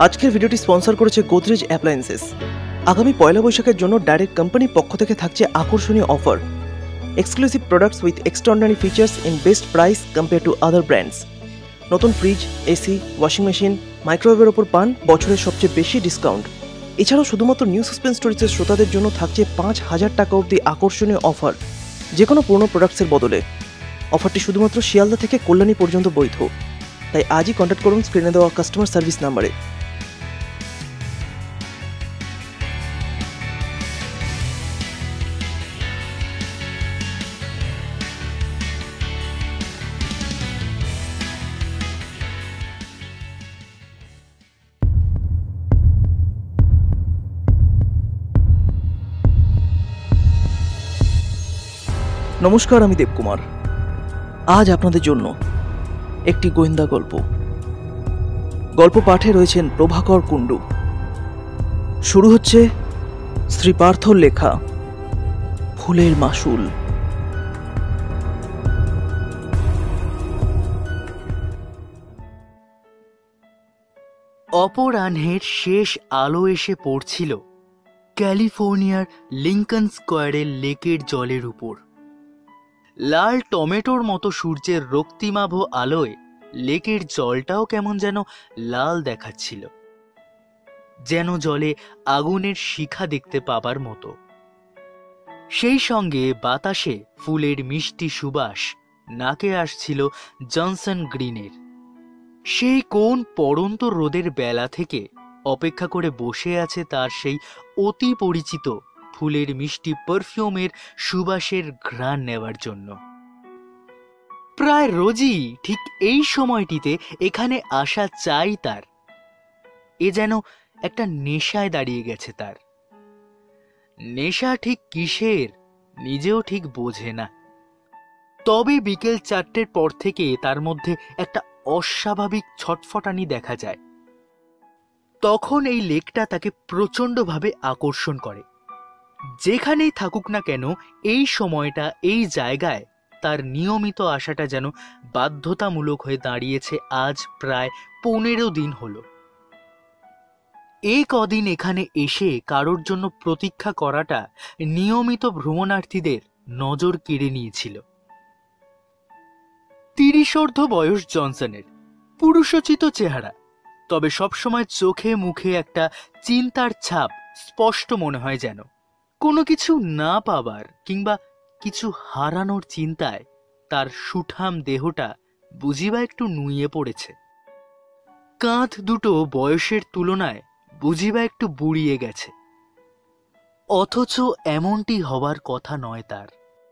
আজকের ভিডিওটি স্পন্সর করেছে গোদরেজ অ্যাপ্লায়েন্সেস। আগামী পয়লা বৈশাখের জন্য ডাইরেক্ট কোম্পানির পক্ষ থেকে থাকছে আকর্ষণীয় offer, exclusive products with extraordinary features in best price compare to other brands. নতুন ফ্রিজ, এসি, ওয়াশিং মেশিন, মাইক্রোওয়েভের ওপর পান বছরের সবচেয়ে বেশি ডিসকাউন্ট। এছাড়াও শুধুমাত্র নিউ সাসপেন্স স্টোরিজের শ্রোতাদের জন্য থাকছে ৫,০০০ টাকা অবধি আকর্ষণীয় অফার, যে কোনো পুরনো প্রোডাক্টসের বদলে। অফারটি শুধুমাত্র শিয়ালদা থেকে কল্যাণী পর্যন্ত বৈধ, তাই আজই কন্ট্যাক্ট করুন স্ক্রিনে দেওয়া কাস্টমার সার্ভিস নাম্বারে। নমস্কার, আমি দেবকুমার। আজ আপনাদের জন্য একটি গোয়েন্দা গল্প পাঠে রয়েছেন প্রভাকর কুণ্ডু। শুরু হচ্ছে শ্রী পার্থর লেখা ফুলের মাসুল। অপরাহ্নের শেষ আলো এসে পড়ছিল ক্যালিফোর্নিয়ার লিঙ্কন স্কোয়ারের লেকের জলের উপর। লাল টমেটোর মতো সূর্যের রক্তিমাভ আলোয় লেকের জলটাও কেমন যেন লাল দেখাচ্ছিল, যেন জলে আগুনের শিখা দেখতে পাবার মতো। সেই সঙ্গে বাতাসে ফুলের মিষ্টি সুবাস নাকে আসছিল জনসন গ্রিনের। সেই কোন পড়ন্ত রোদের বেলা থেকে অপেক্ষা করে বসে আছে তার সেই অতি পরিচিত ফুলের মিষ্টি পারফিউমের সুবাসের ঘ্রাণ নেওয়ার জন্য। প্রায় রোজই ঠিক এই সময়টিতে এখানে আসা চাই তার। এ যেন একটা নেশায় দাঁড়িয়ে গেছে তার। নেশা ঠিক কিসের নিজেও ঠিক বোঝে না। তবে বিকেল ৪টের পর থেকে তার মধ্যে একটা অস্বাভাবিক ছটফটানি দেখা যায়। তখন এই লেকটা তাকে প্রচণ্ডভাবে আকর্ষণ করে। যেখানেই থাকুক না কেন এই সময়টা, এই জায়গায় তার নিয়মিত আসাটা যেন বাধ্যতামূলক হয়ে দাঁড়িয়েছে আজ প্রায় ১৫ দিন হলো। এই কদিন এখানে এসে কারোর জন্য প্রতীক্ষা করাটা নিয়মিত ভ্রমণার্থীদের নজর কেড়ে নিয়েছিল। ৩০ঊর্ধ্ব বয়স জনসনের, পুরুষোচিত চেহারা, তবে সবসময় চোখে মুখে একটা চিন্তার ছাপ স্পষ্ট মনে হয়, যেন কোনো কিছু না পাবার কিংবা কিছু হারানোর চিন্তায় তার সুঠাম দেহটা বুঝিবা একটু নুয়ে পড়েছে। কাঁধ দুটো বয়সের তুলনায় বুঝিবা একটু বুড়িয়ে গেছে, অথচ এমনটি হবার কথা নয় তার।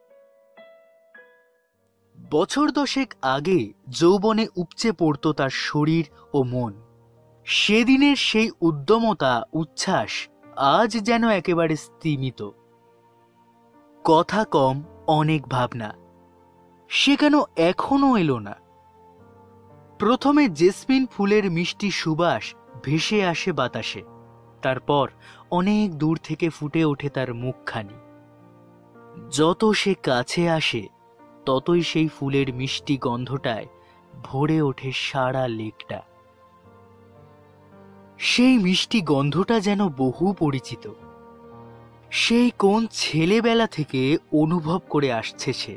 বছর ১০ আগে যৌবনে উপচে পড়ত তার শরীর ও মন। সেদিনের সেই উদ্যমতা, উচ্ছ্বাস আজ যেন একেবারে স্তিমিত। কথা কম, অনেক ভাবনা। সে কেন এখনো এলো না? প্রথমে জেসমিন ফুলের মিষ্টি সুবাস ভেসে আসে বাতাসে, তারপর অনেক দূর থেকে ফুটে ওঠে তার মুখখানি। যত সে কাছে আসে ততই সেই ফুলের মিষ্টি গন্ধটায় ভরে ওঠে সারা লেকটা। সেই মিষ্টি গন্ধটা যেন বহু পরিচিত। সেই কোন ছেলেবেলা থেকে অনুভব করে আসছে সে।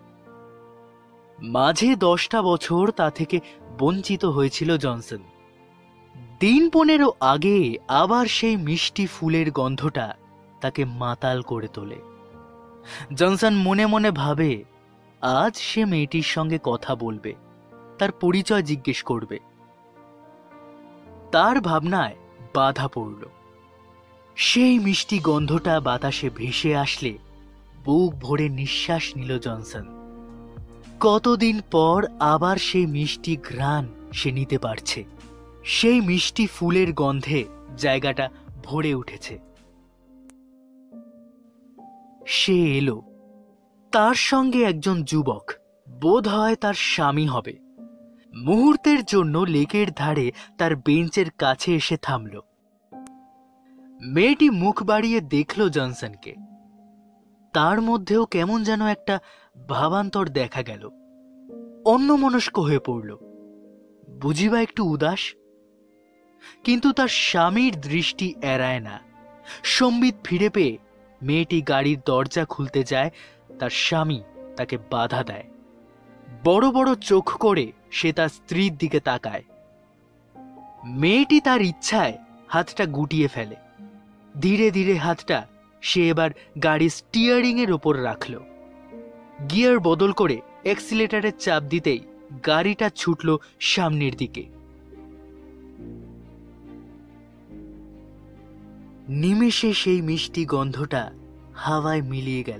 মাঝে ১০টা বছর তা থেকে বঞ্চিত হয়েছিল জনসন। দিন ১৫ আগে আবার সেই মিষ্টি ফুলের গন্ধটা তাকে মাতাল করে তোলে। জনসন মনে মনে ভাবে, আজ সে মেয়েটির সঙ্গে কথা বলবে, তার পরিচয় জিজ্ঞেস করবে। তার ভাবনায় বাধা পড়ল। সেই মিষ্টি গন্ধটা বাতাসে ভেসে আসলে বুক ভরে নিঃশ্বাস নিল জনসন। কতদিন পর আবার সেই মিষ্টি ঘ্রাণ সে নিতে পারছে। সেই মিষ্টি ফুলের গন্ধে জায়গাটা ভরে উঠেছে। সে এলো। তার সঙ্গে একজন যুবক, বোধ হয় তার স্বামী হবে। মুহূর্তের জন্য লেকের ধারে তার বেঞ্চের কাছে এসে থামল। মেয়েটি মুখ বাড়িয়ে দেখল জনসনকে। তার মধ্যেও কেমন যেন একটা ভাবান্তর দেখা গেল। অন্যমনস্ক হয়ে পড়ল, বুঝিবা একটু উদাস। কিন্তু তার স্বামীর দৃষ্টি এড়ায় না। সম্বিত ফিরে পেয়ে মেয়েটি গাড়ির দরজা খুলতে যায়, তার স্বামী তাকে বাধা দেয়। বড় বড় চোখ করে সে তার স্ত্রীর দিকে তাকায়। মেয়েটি তার ইচ্ছায় হাতটা গুটিয়ে ফেলে। ধীরে ধীরে হাতটা সে এবার গাড়ির স্টিয়ারিং এর ওপর রাখল। গিয়ার বদল করে অ্যাক্সিলারেটরের চাপ দিতেই গাড়িটা ছুটল সামনের দিকে। নিমেষে সেই মিষ্টি গন্ধটা হাওয়ায় মিলিয়ে গেল।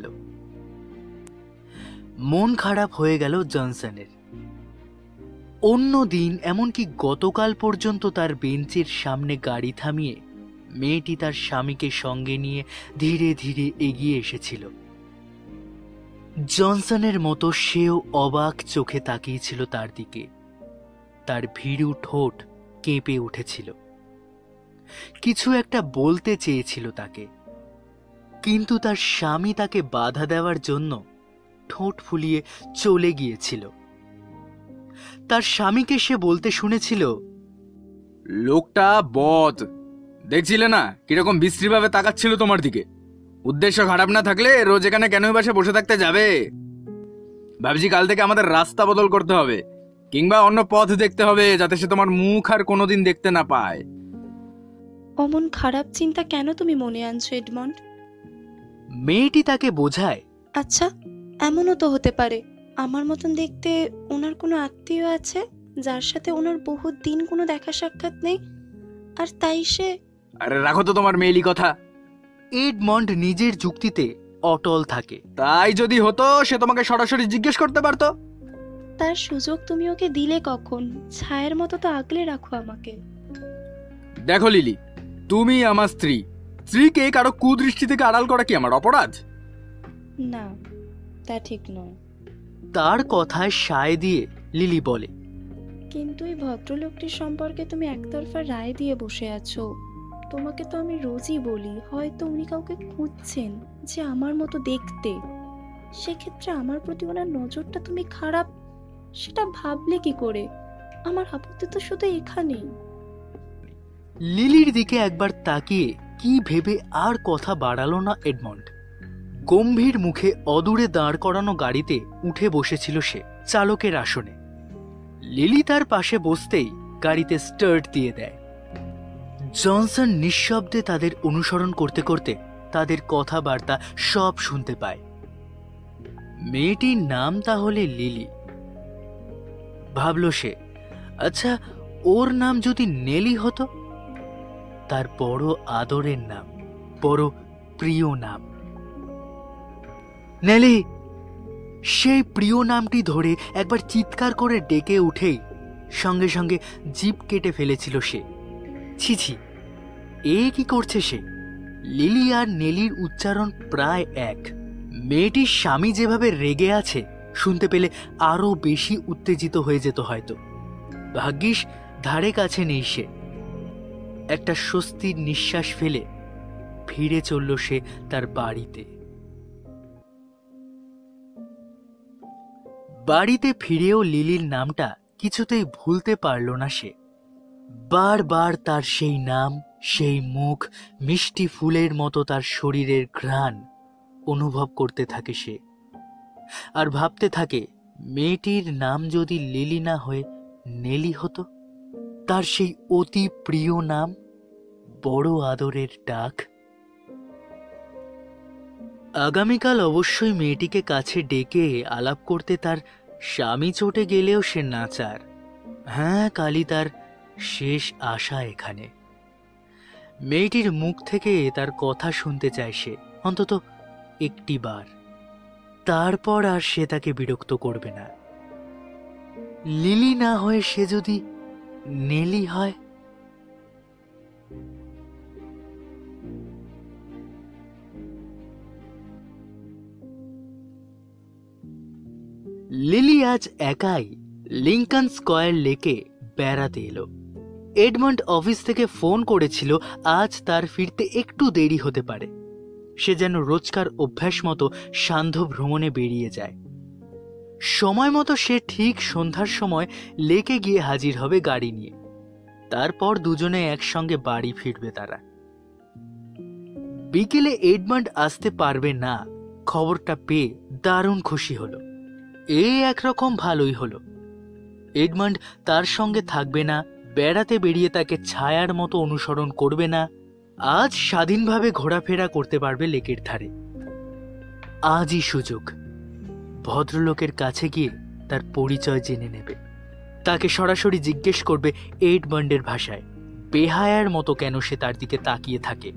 মন খারাপ হয়ে গেল জনসনের। অন্য দিন, এমনকি গতকাল পর্যন্ত তার বেঞ্চের সামনে গাড়ি থামিয়ে মেয়েটি তার স্বামীকে সঙ্গে নিয়ে ধীরে ধীরে এগিয়ে এসেছিল। জনসনের মতো সেও অবাক চোখে তাকিয়েছিল তার দিকে। তার ভীরু ঠোঁট কেঁপে উঠেছিল। কিছু একটা বলতে চেয়েছিল তাকে, কিন্তু তার স্বামী তাকে বাধা দেওয়ার জন্য ঠোঁট ফুলিয়ে চলে গিয়েছিল। তার স্বামীকে সে বলতে শুনেছিল, লোকটা বদ, দেখছিলে না কিরকম বিশ্রীভাবে তাকাচ্ছিল তোমার দিকে? উদ্দেশ্য খারাপ না থাকলে রোজ এখানে কেনই বাসে বসে থাকতে যাবে? ভাবছি কাল থেকে আমাদের রাস্তা বদল করতে হবে, কিংবা অন্য পথ দেখতে হবে, যাতে সে তোমার মুখ আর কোনোদিন দেখতে না পায়। অমন খারাপ চিন্তা কেন তুমি মনে আনছো এডমন্ড? মেয়েটি তাকে বোঝায়, আচ্ছা, এমনও তো হতে পারে আমার মতন দেখতে ওনার কোনো আত্মীয় আছে যার সাথে ওনার বহুত দিন কোনো দেখা সাক্ষাৎ নেই, আর তাই সে... আরে রাখো তো তোমার মেয়েলি কথা। এডমন্ড নিজের যুক্তিতে অটল থাকে। তাই যদি হতো সে তোমাকে সরাসরি জিজ্ঞেস করতে পারতো। তার সুযোগ তুমি ওকে দিলে কখন? ছায়ের মতো তো আগলে রাখো আমাকে। দেখো লিলি, তুমি আমার স্ত্রী, স্ত্রীকে কারো কুদৃষ্টি থেকে আড়াল করা কি আমার অপরাধ? না, তা ঠিক নয়। তার কথায় সায় দিয়ে লিলি বলে, কিন্তু এই ভদ্রলোকটির সম্পর্কে তুমি একতরফা রায় দিয়ে বসে আছো। তোমাকে তো আমি রোজই বলি, হয়তো উনি কাউকে খুঁজছেন যে আমার মতো দেখতে। সেক্ষেত্রে আমার প্রতি ওনার নজরটা তুমি খারাপ, সেটা ভাবলে কি করে? আমার আপত্তি তো শুধু এখানেই। লিলির দিকে একবার তাকিয়ে কি ভেবে আর কথা বাড়ালো না এডমন্ড। গম্ভীর মুখে অদূরে দাঁড় করানো গাড়িতে উঠে বসেছিল সে চালকের আসনে। লিলি তার পাশে বসতেই গাড়িতে স্টার্ট দিয়ে দেয়। জনসন নিঃশব্দে তাদের অনুসরণ করতে করতে তাদের কথাবার্তা সব শুনতে পায়। মেয়েটির নাম তাহলে লিলি, ভাবল সে। আচ্ছা, ওর নাম যদি নেলি হতো? তার বড় আদরের নাম, বড় প্রিয় নাম। নেলি! সেই প্রিয় নামটি ধরে একবার চিৎকার করে ডেকে উঠেই সঙ্গে সঙ্গে জিভ কেটে ফেলেছিল সে। ছি ছি, এ কি করছে সে? লিলি আর নেলির উচ্চারণ প্রায় এক। মেয়েটির স্বামী যেভাবে রেগে আছে শুনতে পেলে আরো বেশি উত্তেজিত হয়ে যেত হয়তো। ভাগ্যিস ধারে কাছে নেই সে। একটা স্বস্তির নিঃশ্বাস ফেলে ফিরে চলল সে তার বাড়িতে। বাড়িতে ফিরেও লিলির নামটা কিছুতেই ভুলতে পারল না সে। বারবার তার সেই নাম, সেই মুখ, মিষ্টি ফুলের মতো তার শরীরের ঘ্রাণ অনুভব করতে থাকে সে। আর ভাবতে থাকে, মেয়েটির নাম যদি লিলি না হয়ে নেলি হতো, তার সেই অতি প্রিয় নাম, বড় আদরের ডাক। আগামীকাল অবশ্যই মেয়েটিকে কাছে ডেকে আলাপ করতে তার স্বামী চটে গেলেও সে নাচার। হ্যাঁ, কালই তার শেষ আশা এখানে। মেয়েটির মুখ থেকে তার কথা শুনতে চায় সে, অন্তত একটি বার। তারপর আর সে তাকে বিরক্ত করবে না। লিলি না হয়ে সে যদি নেলি হয়। লিলি আজ একাই লিংকন স্কয়ার লেকে বেড়াতে এলো। এডমন্ড অফিস থেকে ফোন করেছিল আজ তার ফিরতে একটু দেরি হতে পারে। সে যেন রোজকার অভ্যাস মতো সান্ধ্য ভ্রমণে বেরিয়ে যায়। সময় মতো সে ঠিক সন্ধ্যার সময় লেকে গিয়ে হাজির হবে গাড়ি নিয়ে। তারপর দুজনে একসঙ্গে বাড়ি ফিরবে তারা। বিকেলে এডমান্ড আসতে পারবে না খবরটা পেয়ে দারুণ খুশি হলো। একরকম ভালোই হলো। এডমান্ড তার সঙ্গে থাকবে না, বেড়াতে বেরিয়ে তাকে ছায়ার মতো অনুসরণ করবে না। আজ স্বাধীনভাবে ঘোরাফেরা করতে পারবে লেকের ধারে। আজই সুযোগ। ভদ্রলোকের কাছে গিয়ে তার পরিচয় জেনে নেবে। তাকে সরাসরি জিজ্ঞেস করবে এডমান্ডের ভাষায়, বেহায়ার মতো কেন সে তার দিকে তাকিয়ে থাকে।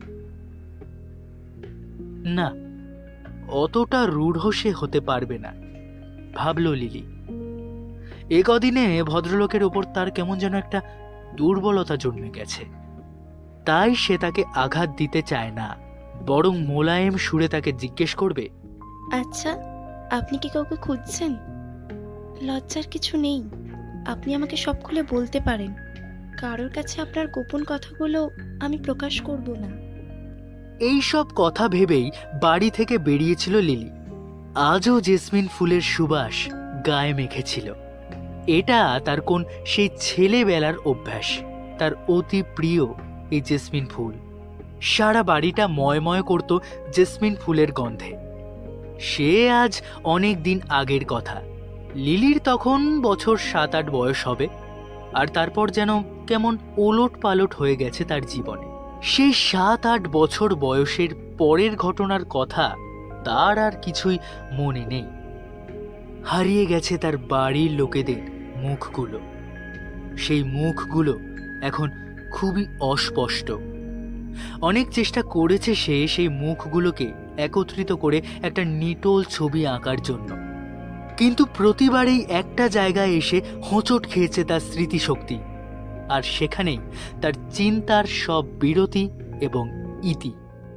না, অতটা রূঢ় সে হতে পারবে না, ভাবল লিলি। কদিনে ভদ্রলোকের ওপর তার কেমন যেন একটা দুর্বলতা জন্মে গেছে। তাই সে তাকে আঘাত দিতে চায় না, বরং মোলায়েম সুরে তাকে জিজ্ঞেস করবে, আচ্ছা, আপনি কি কাউকে খুঁজছেন? লজ্জার কিছু নেই, আপনি আমাকে সব খুলে বলতে পারেন। কারোর কাছে আপনার গোপন কথাগুলো আমি প্রকাশ করব না। এই সব কথা ভেবেই বাড়ি থেকে বেরিয়েছিল লিলি। আজও জেসমিন ফুলের সুবাস গায়ে মেখেছিল। এটা তার কোন সেই ছেলেবেলার অভ্যাস। তার অতি প্রিয় এই জেসমিন ফুল। সারা বাড়িটা ময়ময় করত জেসমিন ফুলের গন্ধে। সে আজ অনেক দিন আগের কথা। লিলির তখন বছর 7-8 বয়স হবে। আর তারপর যেন কেমন ওলট পালট হয়ে গেছে তার জীবনে। সেই 7-8 বছর বয়সের পরের ঘটনার কথা তার আর কিছুই মনে নেই। হারিয়ে গেছে তার বাড়ির লোকেদের মুখগুলো। সেই মুখগুলো এখন খুবই অস্পষ্ট। অনেক চেষ্টা করেছে সে সেই মুখগুলোকে একত্রিত করে একটা নিটোল ছবি আঁকার জন্য, কিন্তু প্রতিবারেই একটা জায়গায় এসে হোঁচট খেয়েছে তার স্মৃতিশক্তি। আর সেখানেই তার চিন্তার সব বিরতি এবং ইতি।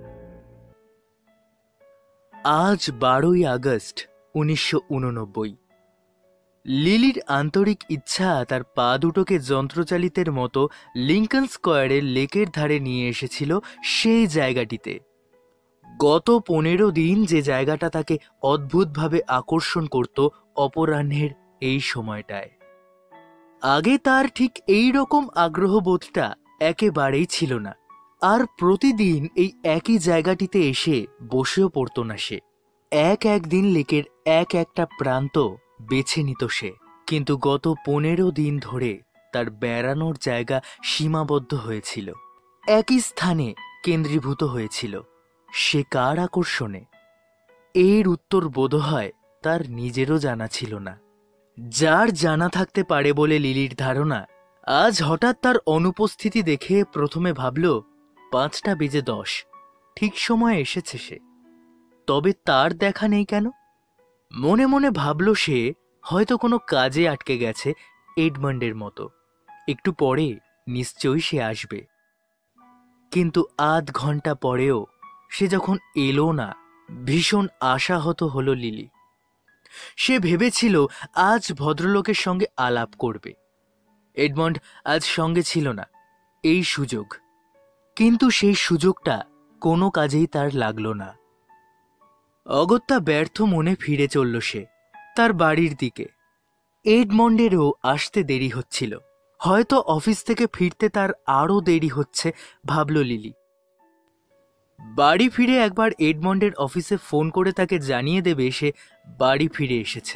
আজ 12ই আগস্ট 1989। লিলির আন্তরিক ইচ্ছা তার পা দুটোকে যন্ত্রচালিতের মতো লিঙ্কন স্কোয়ারের লেকের ধারে নিয়ে এসেছিল সেই জায়গাটিতে। গত 15 দিন যে জায়গাটা তাকে অদ্ভুতভাবে আকর্ষণ করত অপরাহ্নের এই সময়টায়। আগে তার ঠিক এই রকম আগ্রহবোধটা একেবারেই ছিল না। আর প্রতিদিন এই একই জায়গাটিতে এসে বসেও পড়ত না সে। একদিন লেকের একটা প্রান্ত বেছে নিত সে। কিন্তু গত 15 দিন ধরে তার বেড়ানোর জায়গা সীমাবদ্ধ হয়েছিল, একই স্থানে কেন্দ্রীভূত হয়েছিল। সে কার আকর্ষণে? এর উত্তর বোধহয় তার নিজেরও জানা ছিল না। যার জানা থাকতে পারে বলে লিলির ধারণা, আজ হঠাৎ তার অনুপস্থিতি দেখে প্রথমে ভাবল 5:10 ঠিক সময়ে এসেছে সে। তবে তার দেখা নেই কেন? মনে মনে ভাবল সে হয়তো কোনো কাজে আটকে গেছে এডমান্ডের মতো। একটু পরে নিশ্চয়ই সে আসবে। কিন্তু আধ ঘন্টা পরেও সে যখন এলো না, ভীষণ আশাহত হলো লিলি। সে ভেবেছিল আজ ভদ্রলোকের সঙ্গে আলাপ করবে। এডমন্ড আজ সঙ্গে ছিল না, এই সুযোগ। কিন্তু সেই সুযোগটা কোনো কাজেই তার লাগলো না। অগত্যা ব্যর্থ মনে ফিরে চলল সে তার বাড়ির দিকে। এডমন্ডেরও আসতে দেরি হচ্ছিল। হয়তো অফিস থেকে ফিরতে তার আরও দেরি হচ্ছে ভাবল লিলি। বাড়ি ফিরে একবার এডমন্ডের অফিসে ফোন করে তাকে জানিয়ে দেবে সে বাড়ি ফিরে এসেছে।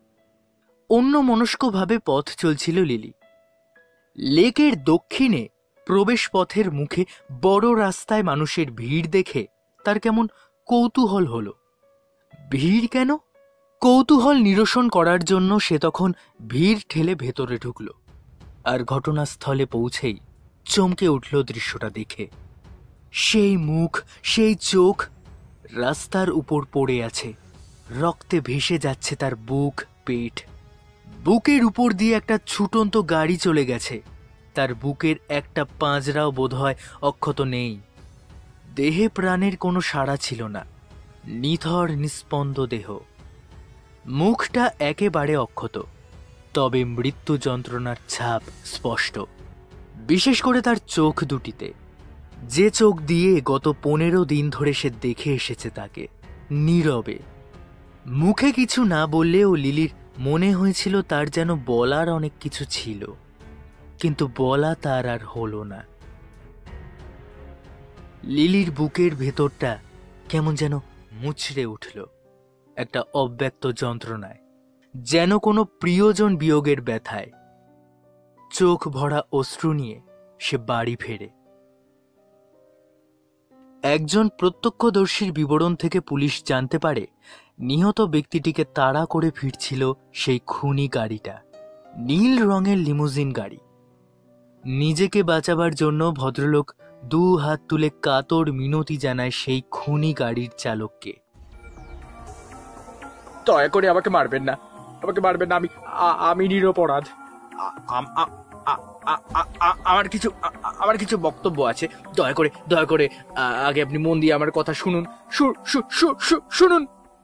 অন্যমনস্কভাবে পথ চলছিল লিলি। লেকের দক্ষিণে প্রবেশ পথের মুখে বড় রাস্তায় মানুষের ভিড় দেখে তার কেমন কৌতূহল হলো। ভিড় কেন? কৌতূহল নিরসন করার জন্য সে তখন ভিড় ঠেলে ভেতরে ঢুকল। আর ঘটনাস্থলে পৌঁছেই চমকে উঠল দৃশ্যটা দেখে। সেই মুখ, সেই চোখ রাস্তার উপর পড়ে আছে। রক্তে ভেসে যাচ্ছে তার বুক, পেট। বুকের উপর দিয়ে একটা ছুটন্ত গাড়ি চলে গেছে। তার বুকের একটা পাঁজরাও বোধহয় অক্ষত নেই। দেহে প্রাণের কোনো সাড়া ছিল না। নিথর নিস্পন্দ দেহ। মুখটা একেবারে অক্ষত, তবে মৃত্যু যন্ত্রণার ছাপ স্পষ্ট, বিশেষ করে তার চোখ দুটিতে, যে চোখ দিয়ে গত 15 দিন ধরে সে দেখে এসেছে তাকে নীরবে। মুখে কিছু না বললেও লিলির মনে হয়েছিল তার যেন বলার অনেক কিছু ছিল। কিন্তু বলা তার আর হলো না। লিলির বুকের ভেতরটা কেমন যেন মুচড়ে উঠল একটা অব্যক্ত যন্ত্রণায়, যেন কোনো প্রিয়জন বিয়োগের ব্যথায়। চোখ ভরা অশ্রু নিয়ে সে বাড়ি ফেরে। একজন প্রত্যক্ষদর্শীর বিবরণ থেকে পুলিশ জানতে পারে নিহত ব্যক্তিটিকে তাড়া করে ফিরছিল সেই খুনি গাড়িটা, নীল রঙের লিমুজিন গাড়ি। নিজেকে বাঁচাবার জন্য ভদ্রলোক 2 হাত তুলে কাতর মিনতি জানায় সেই খুনি গাড়ির চালককে। দয়া করে আমাকে মারবেন না, আমাকে মারবেন না, আমি নিরপরাধ। আমার কিছু বক্তব্য আছে, দয়া করে আগে আপনি মন দিয়ে আমার কথা শুনুন। শুনুন।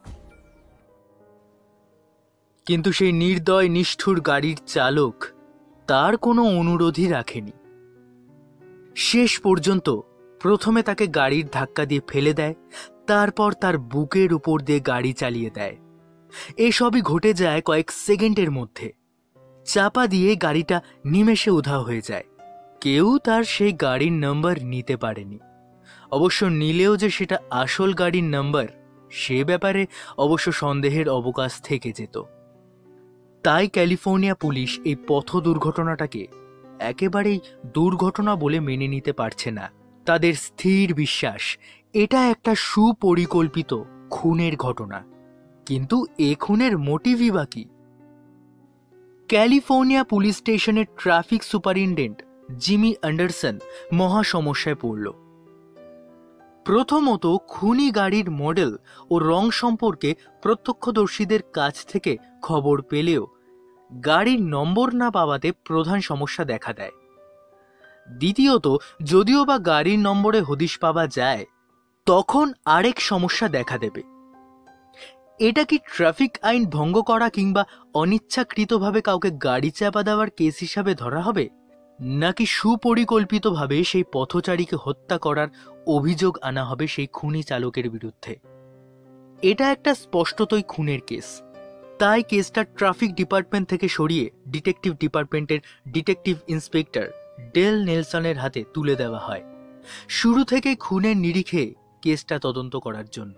কিন্তু সেই নির্দয় নিষ্ঠুর গাড়ির চালক তার কোনো অনুরোধই রাখেনি। শেষ পর্যন্ত প্রথমে তাকে গাড়ির ধাক্কা দিয়ে ফেলে দেয়, তারপর তার বুকের উপর দিয়ে গাড়ি চালিয়ে দেয়। এসবই ঘটে যায় কয়েক সেকেন্ডের মধ্যে। চাপা দিয়ে গাড়িটা নিমেষে উধাও হয়ে যায়। কেউ তার সেই গাড়ির নাম্বার নিতে পারেনি। অবশ্য নিলেও যে সেটা আসল গাড়ির নাম্বার, সে ব্যাপারে অবশ্য সন্দেহের অবকাশ থেকে যেত। তাই ক্যালিফোর্নিয়া পুলিশ এই পথ দুর্ঘটনাটাকে একেবারেই দুর্ঘটনা বলে মেনে নিতে পারছে না। তাদের স্থির বিশ্বাস এটা একটা সুপরিকল্পিত খুনের ঘটনা। কিন্তু এ খুনের মোটিভই বা কি? ক্যালিফোর্নিয়া পুলিশ স্টেশনের ট্রাফিক সুপারিনটেন্ডেন্ট জিমি অ্যান্ডারসন মহা সমস্যায় পড়ল। প্রথমত, খুনি গাড়ির মডেল ও রং সম্পর্কে প্রত্যক্ষদর্শীদের কাছ থেকে খবর পেলেও গাড়ির নম্বর না পাওয়াতে প্রধান সমস্যা দেখা দেয়। দ্বিতীয়ত, যদিও বা গাড়ির নম্বরে হদিশ পাওয়া যায়, তখন আরেক সমস্যা দেখা দেবে। এটা কি ট্রাফিক আইন ভঙ্গ করা কিংবা অনিচ্ছাকৃতভাবে কাউকে গাড়ি চাপা দেওয়ার কেস হিসাবে ধরা হবে, নাকি সুপরিকল্পিতভাবে সেই পথচারীকে হত্যা করার অভিযোগ আনা হবে সেই খুনি চালকের বিরুদ্ধে? এটা একটা স্পষ্টতই খুনের কেস। তাই কেসটা ট্রাফিক ডিপার্টমেন্ট থেকে সরিয়ে ডিটেকটিভ ডিপার্টমেন্টের ডিটেকটিভ ইন্সপেক্টর ডেল নেলসনের হাতে তুলে দেওয়া হয়, শুরু থেকে খুনের নিরিখে কেসটা তদন্ত করার জন্য।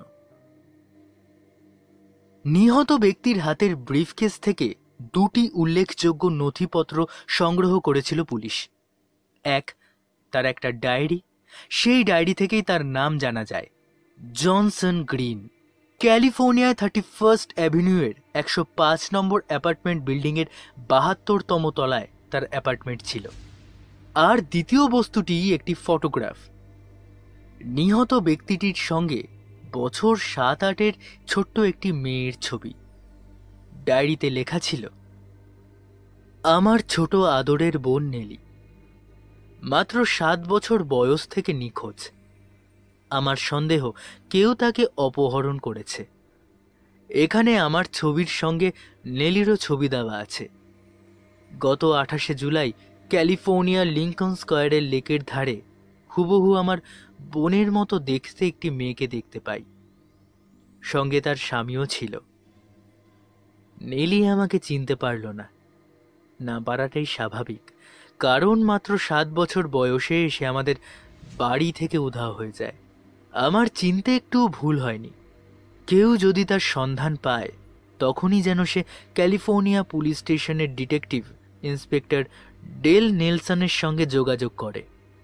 নিহত ব্যক্তির হাতের ব্রিফকেস থেকে 2টি উল্লেখযোগ্য নথিপত্র সংগ্রহ করেছিল পুলিশ। এক, তার একটা ডায়েরি। সেই ডায়েরি থেকেই তার নাম জানা যায়, জনসন গ্রিন। ক্যালিফোর্নিয়ায় 31st অ্যাভিনিউয়ের 105 নম্বর অ্যাপার্টমেন্ট বিল্ডিংয়ের 72তম তলায় তার অ্যাপার্টমেন্ট ছিল। আর দ্বিতীয় বস্তুটি একটি ফটোগ্রাফ। নিহত ব্যক্তিটির সঙ্গে বছর 7-8-এর ছোট্ট একটি মেয়ের ছবি। ডায়েরিতে লেখা ছিল, আমার ছোট আদরের বোন নেলি, মাত্র 7 বছর বয়স থেকে নিখোঁজ। আমার সন্দেহ কেউ তাকে অপহরণ করেছে। এখানে আমার ছবির সঙ্গে নেলিরও ছবি দেওয়া আছে। গত 28শে জুলাই ক্যালিফোর্নিয়া লিঙ্কন স্কোয়ারের লেকের ধারে হুবহু আমার বোনের মতো দেখতে একটি মেয়েকে দেখতে পাই। সঙ্গে তার স্বামীও ছিল। নেলি আমাকে চিনতে পারল না, না পারাটাই স্বাভাবিক, কারণ মাত্র 7 বছর বয়সে সে আমাদের বাড়ি থেকে উধাও হয়ে যায়। আমার চিনতে একটু ভুল হয়নি। কেউ যদি তার সন্ধান পায়, তখনই যেন সে ক্যালিফোর্নিয়া পুলিশ স্টেশনের ডিটেকটিভ ইন্সপেক্টর ডেল নেলসনের সঙ্গে যোগাযোগ করে।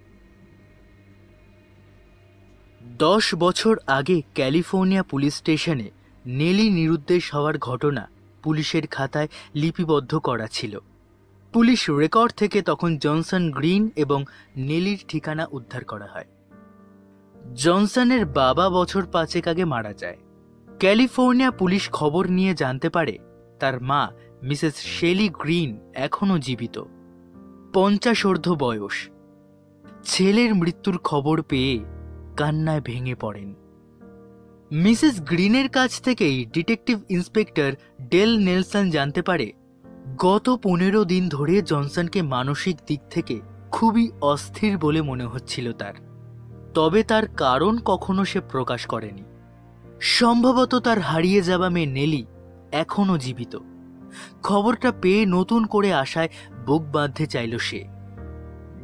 10 বছর আগে ক্যালিফোর্নিয়া পুলিশ স্টেশনে নেলি নিরুদ্দেশ হওয়ার ঘটনা পুলিশের খাতায় লিপিবদ্ধ করা ছিল। পুলিশ রেকর্ড থেকে তখন জনসন গ্রিন এবং নেলির ঠিকানা উদ্ধার করা হয়। জনসনের বাবা বছর 5 আগে মারা যায়। ক্যালিফোর্নিয়া পুলিশ খবর নিয়ে জানতে পারে তার মা মিসেস শেলি গ্রিন এখনও জীবিত, 50 বয়স। ছেলের মৃত্যুর খবর পেয়ে কান্নায় ভেঙে পড়েন। মিসেস গ্রিনের কাছ থেকেই ডিটেকটিভ ইন্সপেক্টর ডেল নেলসন জানতে পারে গত 15 দিন ধরে জনসনকে মানসিক দিক থেকে খুবই অস্থির বলে মনে হচ্ছিল তার। তবে তার কারণ কখনো সে প্রকাশ করেনি। সম্ভবত তার হারিয়ে যাওয়া মেয়ে নেলি এখনও জীবিত। খবরটা পেয়ে নতুন করে আশায় বুক বাঁধতে চাইল সে।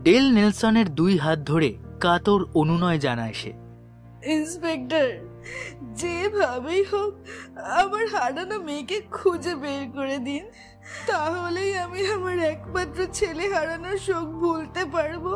ডেল নেলসনের 2 হাত ধরে কাতর অনুনয় জানায় সে। ইন্সপেক্টর, যেভাবেই হোক আমার হারানো মেয়েকে খুঁজে বের করে দিন, তাহলেই আমি আমার একমাত্র ছেলে হারানোর শোক ভুলতে পারবো।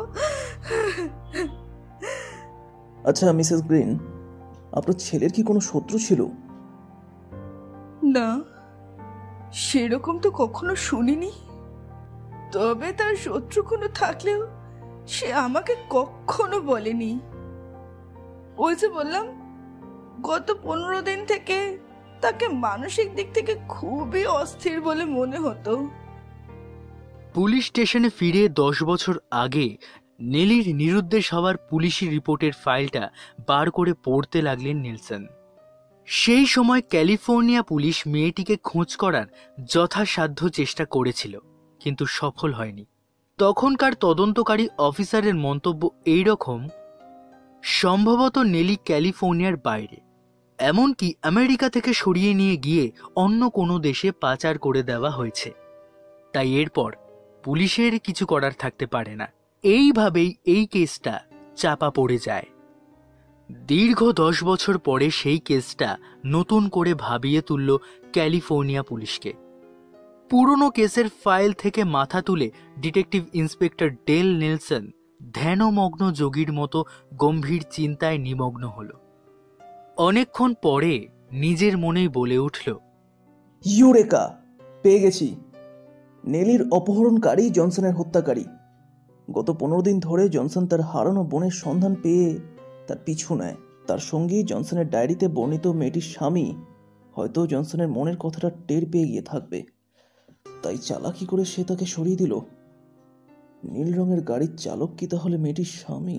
আচ্ছা মিসেস গ্রিন, আপনার ছেলের কি কোনো শত্রু ছিল? না, সেরকম তো কখনো শুনিনি। তবে তার শত্রু কোনো থাকলেও সে আমাকে কখনো বলেনি। ওই যে বললাম, গত 15 দিন থেকে তাকে মানসিক দিক থেকে খুবই অস্থির বলে মনে হতো। পুলিশ স্টেশনে ফিরে 10 বছর আগে নেলির নিরুদ্দেশ হওয়ার পুলিশি রিপোর্টের ফাইলটা বার করে পড়তে লাগলেন নেলসন। সেই সময় ক্যালিফোর্নিয়া পুলিশ মেয়েটিকে খোঁজ করার যথাসাধ্য চেষ্টা করেছিল, কিন্তু সফল হয়নি। তখনকার তদন্তকারী অফিসারের মন্তব্য এইরকম: সম্ভবত নেলি ক্যালিফোর্নিয়ার বাইরে, এমনকি আমেরিকা থেকে সরিয়ে নিয়ে গিয়ে অন্য কোনো দেশে পাচার করে দেওয়া হয়েছে। তাই এরপর পুলিশের কিছু করার থাকতে পারে না। এইভাবেই এই কেসটা চাপা পড়ে যায়। দীর্ঘ 10 বছর পরে সেই কেসটা নতুন করে ভাবিয়ে তুলল ক্যালিফোর্নিয়া পুলিশকে। পুরনো কেসের ফাইল থেকে মাথা তুলে ডিটেকটিভ ইন্সপেক্টর ডেল নেলসন ধ্যানমগ্ন যোগীর মতো গম্ভীর চিন্তায় নিমগ্ন হল। অনেকক্ষণ পরে নিজের মনেই বলে উঠল, ইউরেকা, পেয়ে গেছি! নেলির অপহরণকারী জনসনের হত্যাকারী। গত 15 দিন ধরে জনসন তার হারানো বোনের সন্ধান পেয়ে তার পিছু নেয়। তার সঙ্গী জনসনের ডায়েরিতে বর্ণিত মেয়েটির স্বামী হয়তো জনসনের মনের কথাটা টের পেয়ে গিয়ে থাকবে, তাই চালাকি করে সে তাকে সরিয়ে দিল। নীল রঙের গাড়ির চালক কি তাহলে মেয়েটির স্বামী?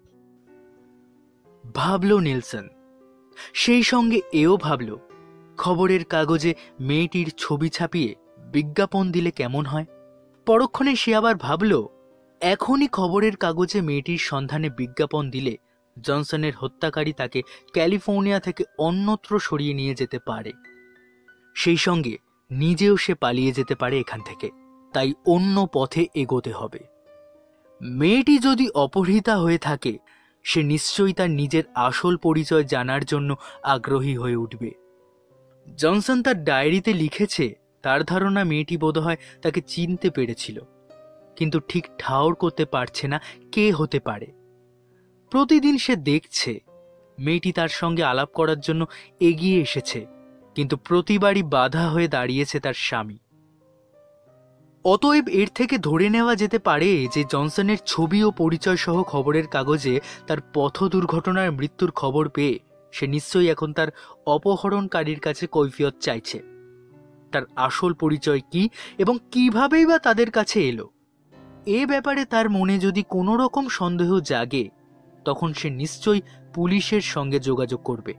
ভাবল নেলসন। সেই সঙ্গে এও ভাবল, খবরের কাগজে মেয়েটির ছবি ছাপিয়ে বিজ্ঞাপন দিলে কেমন হয়। পরক্ষণে সে আবার ভাবল, এখনই খবরের কাগজে মেয়েটির সন্ধানে বিজ্ঞাপন দিলে জনসনের হত্যাকারী তাকে ক্যালিফোর্নিয়া থেকে অন্যত্র সরিয়ে নিয়ে যেতে পারে। সেই সঙ্গে নিজেও সে পালিয়ে যেতে পারে এখান থেকে। তাই অন্য পথে এগোতে হবে। মেয়েটি যদি অপহৃতা হয়ে থাকে, সে নিশ্চয়ই তার নিজের আসল পরিচয় জানার জন্য আগ্রহী হয়ে উঠবে। জনসন তার ডায়েরিতে লিখেছে, তার ধারণা মেয়েটি বোধহয় তাকে চিনতে পেরেছিল, কিন্তু ঠিক ঠাউর করতে পারছে না কে হতে পারে। প্রতিদিন সে দেখছে মেয়েটি তার সঙ্গে আলাপ করার জন্য এগিয়ে এসেছে, কিন্তু প্রতিবারই বাধা হয়ে দাঁড়িয়েছে তার স্বামী। অতএব এর থেকে ধরে নেওয়া যেতে পারে যে জনসনের ছবি ও পরিচয় সহ খবরের কাগজে তার পথ দুর্ঘটনার মৃত্যুর খবর পেয়ে সে নিশ্চয়ই এখন তার অপহরণকারীর কাছে কৈফিয়ত চাইছে। তার আসল পরিচয় কি এবং কিভাবেই বা তাদের কাছে এলো, এ ব্যাপারে তার মনে যদি কোনো রকম সন্দেহ জাগে, তখন সে নিশ্চয়ই পুলিশের সঙ্গে যোগাযোগ করবে।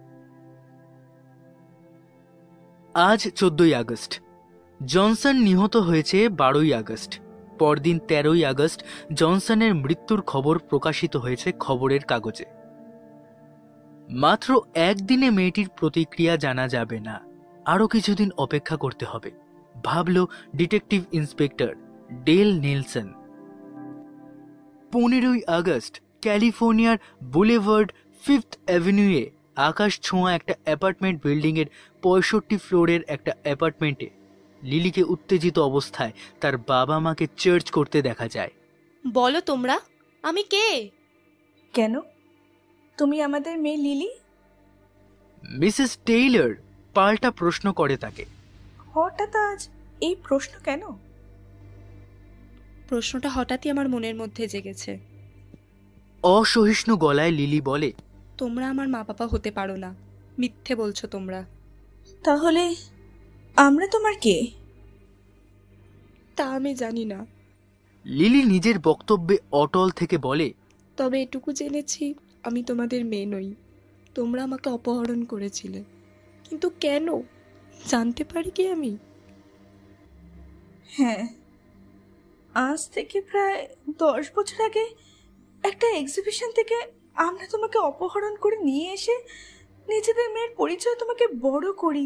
আজ 14ই আগস্ট। জনসন নিহত হয়েছে 12ই আগস্ট। পরদিন 13ই আগস্ট জনসনের মৃত্যুর খবর প্রকাশিত হয়েছে খবরের কাগজে। মাত্র একদিনে মেয়েটির প্রতিক্রিয়া জানা যাবে না, আরো কিছুদিন অপেক্ষা করতে হবে, ভাবল ডিটেকটিভ ইন্সপেক্টর ডেল নেলসন। 15ই আগস্ট ক্যালিফোর্নিয়ার বুলেভার্ড 5th অ্যাভিনিউয়ে আকাশ ছোঁয়া একটা অ্যাপার্টমেন্ট বিল্ডিংয়ের 65 ফ্লোরের একটা অ্যাপার্টমেন্টে লিলিকে উত্তেজিত অবস্থায় তার বাবা মাকে চার্চ করতে দেখা যায়। বলো তোমরা, আমি কে? কেন, তুমি আমাদের মেয়ে লিলি? মিসেস টেইলর পাল্টা প্রশ্ন করে তাকে। হঠাৎ আজ এই প্রশ্ন কেন? প্রশ্নটা হঠাৎই আমার মনের মধ্যে জেগেছে। অসহিষ্ণু গলায় লিলি বলে, তোমরা আমার মা বাবা হতে পারো না, মিথ্যে বলছো তোমরা। তাহলে আমরা তোমার কে? তা আমি জানি না, লিলি নিজের বক্তব্যে অটল থেকে বলে, তবে এটুকু জেনেছি আমি তোমাদের মেয়ে নই। তোমরা আমাকে অপহরণ করেছিলে, কিন্তু কেন জানতে পারি কি আমি? হ্যাঁ, আজ থেকে প্রায় 10 বছর আগে একটা এক্সিবিশন থেকে আমরা তোমাকে অপহরণ করে নিয়ে এসে নিজেদের মেয়ের পরিচয় তোমাকে বড় করি।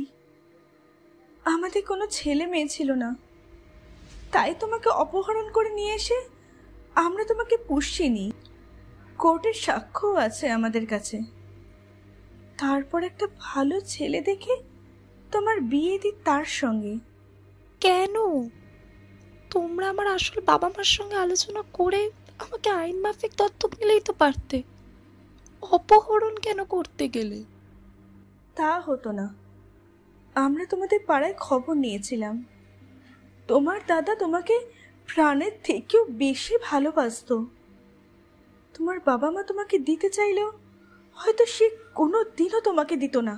আমাদের কোনো ছেলে মেয়ে ছিল না, তাই তোমাকে অপহরণ করে নিয়ে এসে আমরা তোমাকে পুষিনি, কোর্টের সাক্ষ্যও আছে আমাদের কাছে। তারপর একটা ভালো ছেলে দেখে তোমার বিয়ে দিই তার সঙ্গে। কেন? তোমরা আমার আসল বাবা মার সঙ্গে আলোচনা করে আমাকে আইন মাফিক দত্তক নিলেই তো পারতে। অপহরণ কেন করতে গেলে? তা হতো না। আমরা তোমাদের পাড়ায় খবর নিয়েছিলাম, তোমার দাদা তোমাকে প্রাণের থেকেও বেশি ভালোবাসতো। তোমার বাবা মা তোমাকে দিতে চাইলেও হয়তো সে কোনো দিনও তোমাকে দিত না।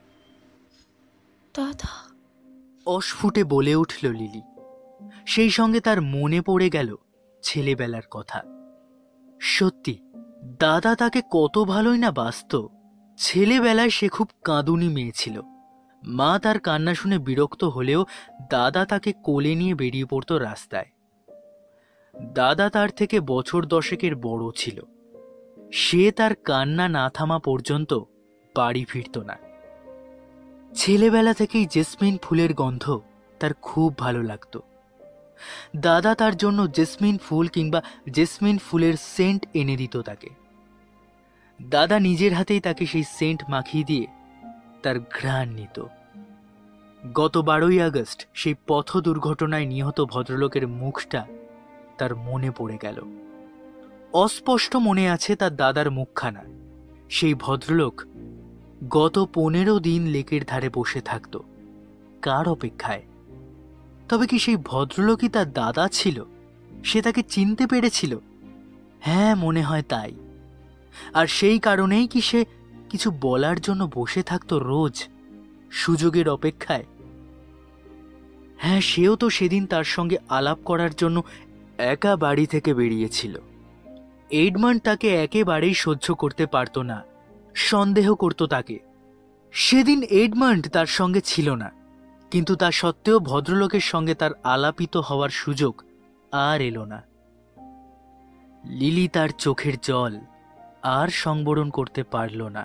দাদা, অস্ফুটে বলে উঠল লিলি। সেই সঙ্গে তার মনে পড়ে গেল ছেলেবেলার কথা। সত্যি, দাদা তাকে কত ভালোই না বাসত। ছেলেবেলায় সে খুব কাঁদুনি মেয়ে ছিল। মা তার কান্না শুনে বিরক্ত হলেও দাদা তাকে কোলে নিয়ে বেরিয়ে পড়ত রাস্তায়। দাদা তার থেকে বছর 10 বড় ছিল। সে তার কান্না না থামা পর্যন্ত বাড়ি ফিরত না। ছেলেবেলা থেকেই জেসমিন ফুলের গন্ধ তার খুব ভালো লাগত। দাদা তার জন্য জেসমিন ফুল কিংবা জেসমিন ফুলের সেন্ট এনে দিত তাকে। দাদা নিজের হাতেই তাকে সেই সেন্ট মাখিয়ে দিয়ে তার ঘ্রাণ নিত। গত 12ই আগস্ট সেই পথ দুর্ঘটনায় নিহত ভদ্রলোকের মুখটা তার মনে পড়ে গেল। অস্পষ্ট মনে আছে তার দাদার মুখখানা। সেই ভদ্রলোক গত 15 দিন লেকের ধারে বসে থাকত। কার অপেক্ষায়? তবে কি সেই ভদ্রলোকই তার দাদা ছিল? সে তাকে চিনতে পেরেছিল? হ্যাঁ, মনে হয় তাই। আর সেই কারণেই কি সে কিছু বলার জন্য বসে থাকতো রোজ, সুযোগের অপেক্ষায়? হ্যাঁ, সেও তো সেদিন তার সঙ্গে আলাপ করার জন্য একা বাড়ি থেকে বেরিয়েছিল। এডমান্ড তাকে একেবারেই সহ্য করতে পারত না, সন্দেহ করত তাকে। সেদিন এডমান্ড তার সঙ্গে ছিল না, কিন্তু তা সত্ত্বেও ভদ্রলোকের সঙ্গে তার আলাপিত হওয়ার সুযোগ আর এলো না। লিলি তার চোখের জল আর সংবরণ করতে পারল না।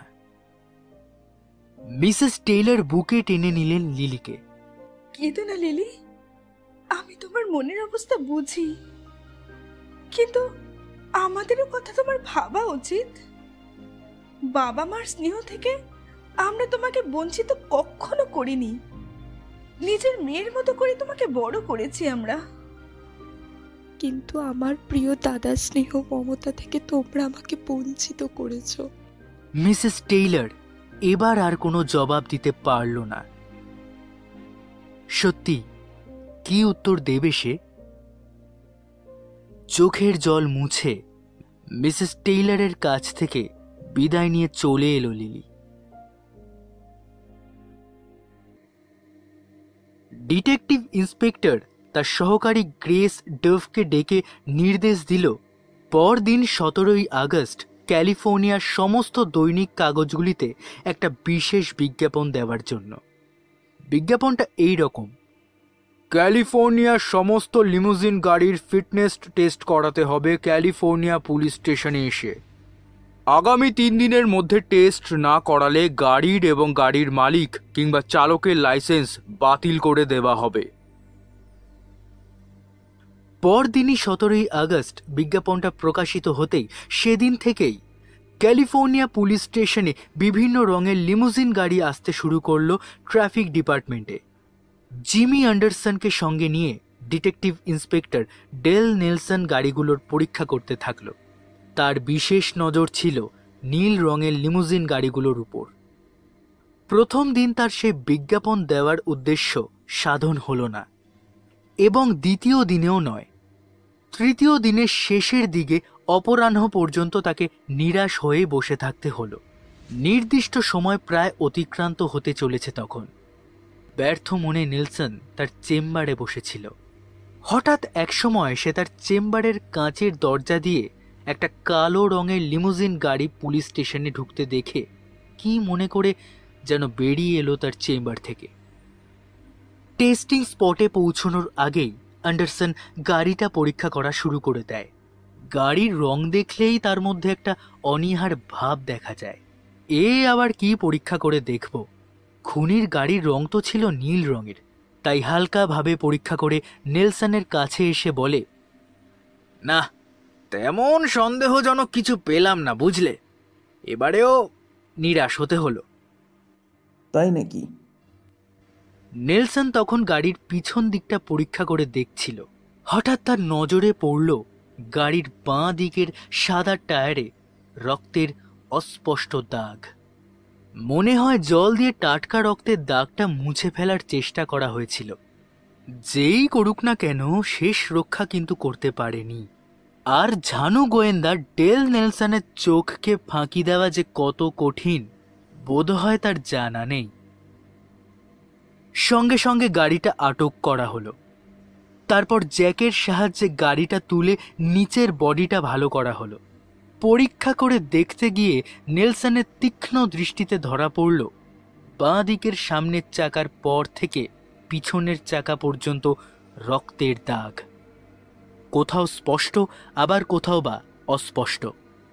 মিসেস টেইলর বুকে টেনে নিলেন লিলিকে। কেঁদো না লিলি, আমি তোমার মনের অবস্থা বুঝি, কিন্তু আমাদেরও কথা তোমার ভাবা উচিত। বাবা মার স্নেহ থেকে আমরা তোমাকে বঞ্চিত কখনো করিনি। নিজের মেয়ের মতো করে তোমাকে বড় করেছি আমরা। কিন্তু আমার প্রিয় দাদার স্নেহ মমতা থেকে তোমরা আমাকে বঞ্চিত করেছো। মিসেস টেইলর এবার আর কোনো জবাব দিতে পারল না। সত্যি, কি উত্তর দেবে সে? চোখের জল মুছে মিসেস টেইলরের কাছ থেকে বিদায় নিয়ে চলে এলো লিলি। ডিটেকটিভ ইন্সপেক্টর তার সহকারী গ্রেস ডভকে ডেকে নির্দেশ দিল পরদিন 17ই আগস্ট ক্যালিফোর্নিয়ার সমস্ত দৈনিক কাগজগুলিতে একটা বিশেষ বিজ্ঞাপন দেওয়ার জন্য। বিজ্ঞাপনটা এই রকম: ক্যালিফোর্নিয়ার সমস্ত লিমুজিন গাড়ির ফিটনেস টেস্ট করাতে হবে ক্যালিফোর্নিয়া পুলিশ স্টেশনে এসে। আগামী 3 দিনের মধ্যে টেস্ট না করালে গাড়ির এবং গাড়ির মালিক কিংবা চালকের লাইসেন্স বাতিল করে দেওয়া হবে। পরদিনই 17ই আগস্ট বিজ্ঞাপনটা প্রকাশিত হতেই সেদিন থেকেই ক্যালিফোর্নিয়া পুলিশ স্টেশনে বিভিন্ন রঙের লিমুজিন গাড়ি আসতে শুরু করলো ট্রাফিক ডিপার্টমেন্টে। জিমি অ্যান্ডারসনকে সঙ্গে নিয়ে ডিটেকটিভ ইন্সপেক্টর ডেল নেলসন গাড়িগুলোর পরীক্ষা করতে থাকলো। তার বিশেষ নজর ছিল নীল রঙের লিমুজিন গাড়িগুলোর উপর। প্রথম দিন তার সেই বিজ্ঞাপন দেওয়ার উদ্দেশ্য সাধন হলো না, এবং দ্বিতীয় দিনেও নয়। তৃতীয় দিনের শেষের দিকে অপরাহ্ন পর্যন্ত তাকে নিরাশ হয়ে বসে থাকতে হলো। নির্দিষ্ট সময় প্রায় অতিক্রান্ত হতে চলেছে তখন। ব্যর্থ মনে নেলসন তার চেম্বারে বসেছিল। হঠাৎ একসময় সে তার চেম্বারের কাঁচের দরজা দিয়ে একটা কালো রঙের লিমুজিন গাড়ি পুলিশ স্টেশনে ঢুকতে দেখে কি মনে করে যেন বেরিয়ে এলো তার চেম্বার থেকে। টেস্টিং স্পটে পৌঁছানোর আগেই অ্যান্ডারসন গাড়িটা পরীক্ষা করা শুরু করে দেয়। গাড়ির রং দেখলেই তার মধ্যে একটা অনীহার ভাব দেখা যায়। এ আবার কি পরীক্ষা করে দেখব? খুনির গাড়ির রং তো ছিল নীল রঙের। তাই হালকাভাবে পরীক্ষা করে নেলসনের কাছে এসে বলে, না, তেমন সন্দেহজনক কিছু পেলাম না, বুঝলে। এবারেও নিরাশ হতে হলো। তাই নাকি? নেলসন তখন গাড়ির পিছন দিকটা পরীক্ষা করে দেখছিল। হঠাৎ তার নজরে পড়ল গাড়ির বাঁ দিকের সাদা টায়ারে রক্তের অস্পষ্ট দাগ। মনে হয় জল দিয়ে টাটকা রক্তের দাগটা মুছে ফেলার চেষ্টা করা হয়েছিল। যেই করুক না কেন, শেষ রক্ষা কিন্তু করতে পারেনি। আর ঝানু গোয়েন্দা ডেল নেলসনের চোখকে ফাঁকি দেওয়া যে কত কঠিন বোধহয় তার জানা নেই। সঙ্গে সঙ্গে গাড়িটা আটক করা হলো। তারপর জ্যাকের সাহায্যে গাড়িটা তুলে নিচের বডিটা ভালো করা হলো। পরীক্ষা করে দেখতে গিয়ে নেলসনের তীক্ষ্ণ দৃষ্টিতে ধরা পড়ল বাঁ দিকের সামনের চাকার পর থেকে পিছনের চাকা পর্যন্ত রক্তের দাগ। কোথাও স্পষ্ট, আবার কোথাও বা অস্পষ্ট।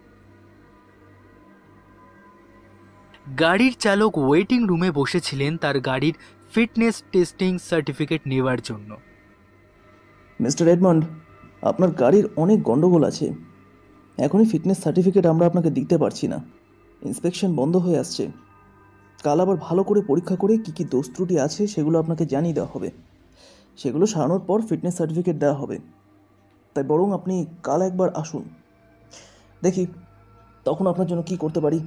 গাড়ির চালক ওয়েটিং রুমে বসেছিলেন তার গাড়ির ফিটনেস টেস্টিং সার্টিফিকেট নেওয়ার জন্য। মিস্টার এডমন্ড, আপনার গাড়ির অনেক গন্ডগোল আছে। এখনই ফিটনেস সার্টিফিকেট আমরা আপনাকে দিতে পারছি না। ইন্সপেকশন বন্ধ হয়ে আসছে। কাল আবার ভালো করে পরীক্ষা করে কী কী দোষ ত্রুটি আছে সেগুলো আপনাকে জানিয়ে দেওয়া হবে। সেগুলো সারানোর পর ফিটনেস সার্টিফিকেট দেওয়া হবে। তাই বরং আপনি কাল একবার আসুন, দেখি তখন আপনার জন্য কি করতে পারি।